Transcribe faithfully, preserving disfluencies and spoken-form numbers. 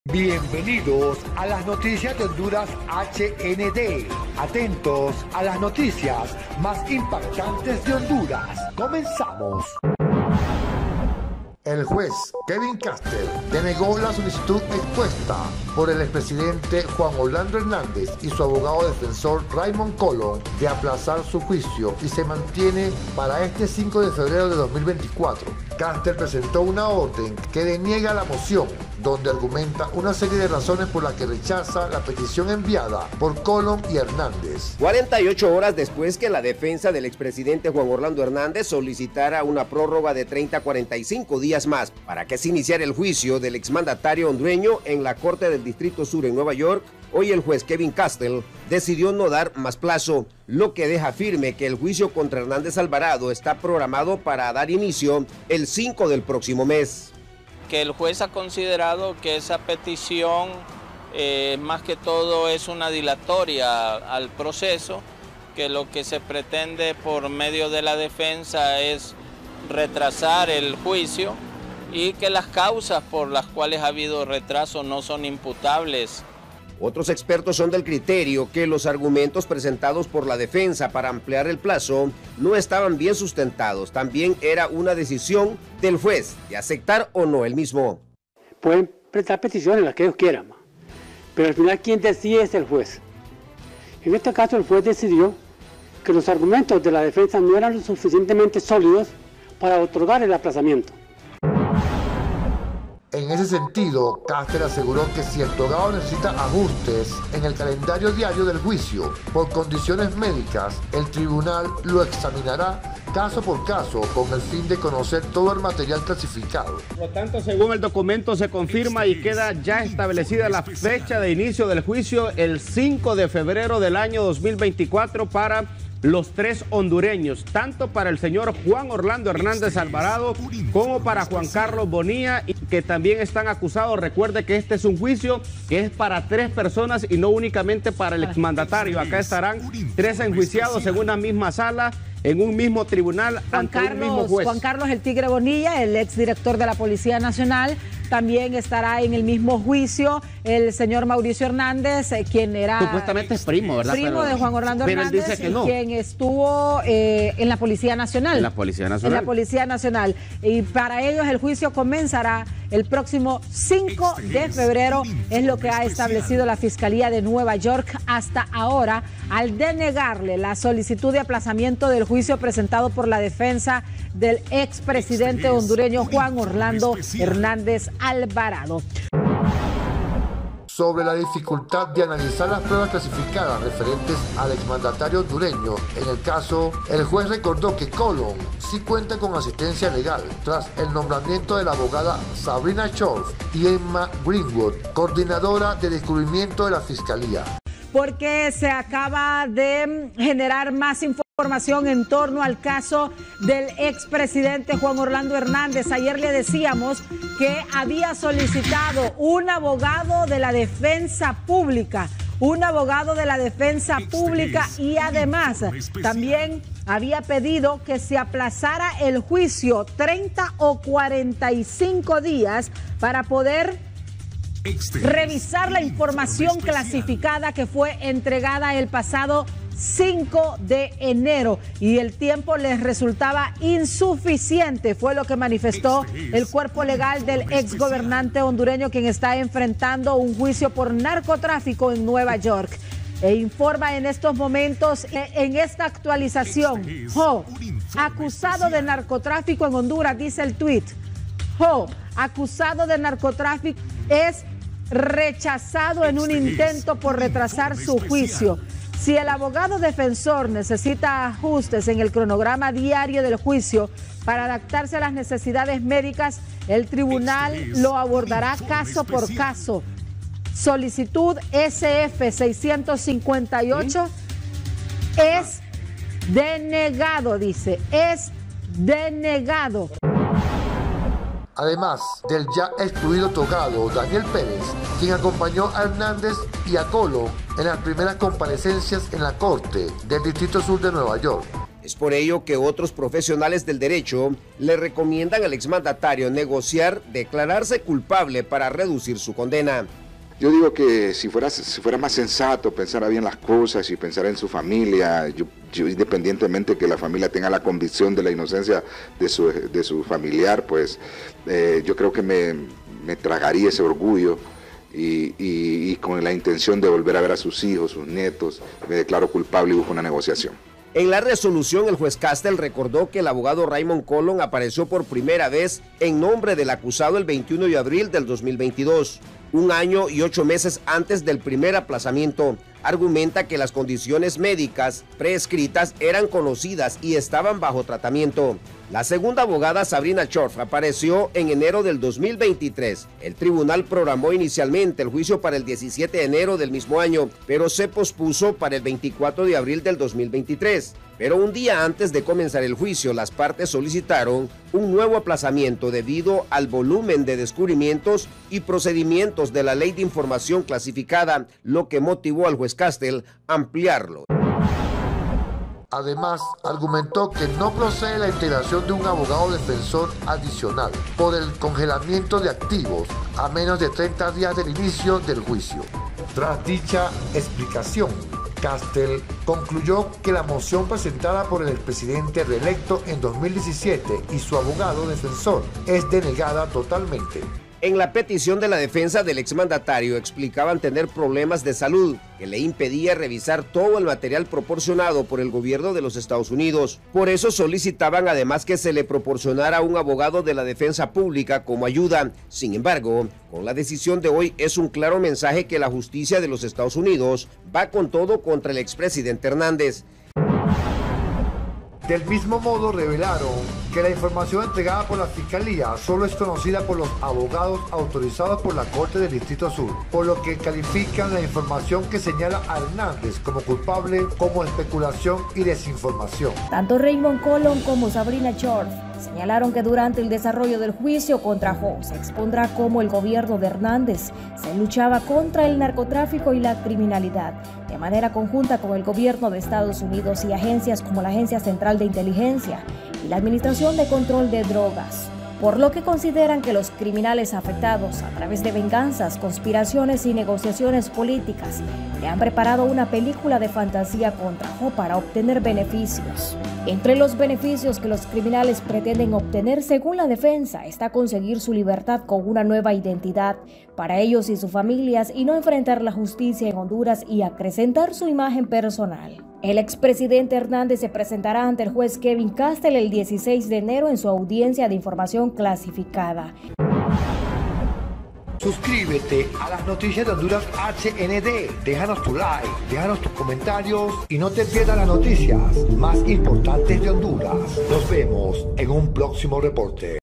Bienvenidos a las noticias de Honduras H N D. Atentos a las noticias más impactantes de Honduras. Comenzamos. El juez Kevin Castell denegó la solicitud expuesta por el expresidente Juan Orlando Hernández y su abogado defensor Raymond Colón de aplazar su juicio y se mantiene para este cinco de febrero de dos mil veinticuatro. Castell presentó una orden que deniega la moción, donde argumenta una serie de razones por las que rechaza la petición enviada por Colón y Hernández. cuarenta y ocho horas después que la defensa del expresidente Juan Orlando Hernández solicitara una prórroga de treinta a cuarenta y cinco días más para que se iniciara el juicio del exmandatario hondureño en la Corte del Distrito Sur en Nueva York, hoy el juez Kevin Castell decidió no dar más plazo, lo que deja firme que el juicio contra Hernández Alvarado está programado para dar inicio el cinco del próximo mes. Que el juez ha considerado que esa petición eh, más que todo es una dilatoria al proceso, que lo que se pretende por medio de la defensa es retrasar el juicio y que las causas por las cuales ha habido retraso no son imputables. Otros expertos son del criterio que los argumentos presentados por la defensa para ampliar el plazo no estaban bien sustentados. También era una decisión del juez de aceptar o no el mismo. Pueden presentar peticiones, las que ellos quieran, pero al final quien decide es el juez. En este caso el juez decidió que los argumentos de la defensa no eran lo suficientemente sólidos para otorgar el aplazamiento. En ese sentido, Castell aseguró que si el togado necesita ajustes en el calendario diario del juicio por condiciones médicas, el tribunal lo examinará caso por caso con el fin de conocer todo el material clasificado. Por lo tanto, según el documento, se confirma y queda ya establecida la fecha de inicio del juicio el cinco de febrero del año dos mil veinticuatro para los tres hondureños, tanto para el señor Juan Orlando Hernández Alvarado como para Juan Carlos Bonilla, que también están acusados. Recuerde que este es un juicio que es para tres personas y no únicamente para el exmandatario. Acá estarán tres enjuiciados en una misma sala, en un mismo tribunal, Juan ante Carlos, un mismo juez. Juan Carlos el Tigre Bonilla, el exdirector de la Policía Nacional, también estará en el mismo juicio el señor Mauricio Hernández, eh, quien era... Supuestamente es primo, ¿verdad? Primo pero, de Juan Orlando pero Hernández, él dice que no. Quien estuvo eh, en la Policía Nacional. En la Policía Nacional. En la Policía Nacional. Y para ellos el juicio comenzará el próximo cinco de febrero, es lo que ha establecido la Fiscalía de Nueva York hasta ahora, al denegarle la solicitud de aplazamiento del juicio presentado por la defensa del expresidente hondureño Juan Orlando Hernández Alvarado. Sobre la dificultad de analizar las pruebas clasificadas referentes al exmandatario hondureño, en el caso, el juez recordó que Colón sí cuenta con asistencia legal tras el nombramiento de la abogada Sabrina Scholz y Emma Greenwood, coordinadora de descubrimiento de la Fiscalía. Porque se acaba de generar más información en torno al caso del expresidente Juan Orlando Hernández. Ayer le decíamos que había solicitado un abogado de la defensa pública, un abogado de la defensa pública y además también había pedido que se aplazara el juicio treinta o cuarenta y cinco días para poder revisar la información clasificada que fue entregada el pasado cinco de enero y el tiempo les resultaba insuficiente, fue lo que manifestó el cuerpo legal del exgobernante hondureño, quien está enfrentando un juicio por narcotráfico en Nueva York. E informa en estos momentos, en esta actualización, Jo, acusado de narcotráfico en Honduras, dice el tuit. Jo, acusado de narcotráfico, es rechazado en un intento por retrasar su juicio. Si el abogado defensor necesita ajustes en el cronograma diario del juicio para adaptarse a las necesidades médicas, el tribunal lo abordará caso por caso. Solicitud S F seiscientos cincuenta y ocho es denegado, dice, es denegado. Además del ya excluido togado Daniel Pérez, quien acompañó a Hernández y a Colón en las primeras comparecencias en la Corte del Distrito Sur de Nueva York. Es por ello que otros profesionales del derecho le recomiendan al exmandatario negociar, declararse culpable para reducir su condena. Yo digo que si fuera, si fuera más sensato, pensara bien las cosas y pensara en su familia, yo, yo independientemente que la familia tenga la convicción de la inocencia de su, de su familiar, pues eh, yo creo que me, me tragaría ese orgullo y, y, y con la intención de volver a ver a sus hijos, sus nietos, me declaro culpable y busco una negociación. En la resolución, el juez Castel recordó que el abogado Raymond Colón apareció por primera vez en nombre del acusado el veintiuno de abril del dos mil veintidós, un año y ocho meses antes del primer aplazamiento. Argumenta que las condiciones médicas prescritas eran conocidas y estaban bajo tratamiento. La segunda abogada, Sabrina Chorf, apareció en enero del dos mil veintitrés. El tribunal programó inicialmente el juicio para el diecisiete de enero del mismo año, pero se pospuso para el veinticuatro de abril del dos mil veintitrés. Pero un día antes de comenzar el juicio, las partes solicitaron un nuevo aplazamiento debido al volumen de descubrimientos y procedimientos de la Ley de Información Clasificada, lo que motivó al juez Castel a ampliarlo. Además, argumentó que no procede la integración de un abogado defensor adicional por el congelamiento de activos a menos de treinta días del inicio del juicio. Tras dicha explicación, Castel concluyó que la moción presentada por el expresidente reelecto en dos mil diecisiete y su abogado defensor es denegada totalmente. En la petición de la defensa del exmandatario explicaban tener problemas de salud que le impedía revisar todo el material proporcionado por el gobierno de los Estados Unidos. Por eso solicitaban además que se le proporcionara un abogado de la defensa pública como ayuda. Sin embargo, con la decisión de hoy es un claro mensaje que la justicia de los Estados Unidos va con todo contra el expresidente Hernández. Del mismo modo, revelaron que la información entregada por la Fiscalía solo es conocida por los abogados autorizados por la Corte del Distrito Sur, por lo que califican la información que señala a Hernández como culpable como especulación y desinformación. Tanto Raymond Colón como Sabrina Chorf señalaron que durante el desarrollo del juicio contra Ho se expondrá cómo el gobierno de Hernández se luchaba contra el narcotráfico y la criminalidad de manera conjunta con el gobierno de Estados Unidos y agencias como la Agencia Central de Inteligencia y la Administración de Control de Drogas, por lo que consideran que los criminales afectados a través de venganzas, conspiraciones y negociaciones políticas le han preparado una película de fantasía contra Ho para obtener beneficios. Entre los beneficios que los criminales pretenden obtener, según la defensa, está conseguir su libertad con una nueva identidad para ellos y sus familias y no enfrentar la justicia en Honduras y acrecentar su imagen personal. El expresidente Hernández se presentará ante el juez Kevin Castel el dieciséis de enero en su audiencia de información clasificada. Suscríbete a las noticias de Honduras H N D, déjanos tu like, déjanos tus comentarios y no te pierdas las noticias más importantes de Honduras. Nos vemos en un próximo reporte.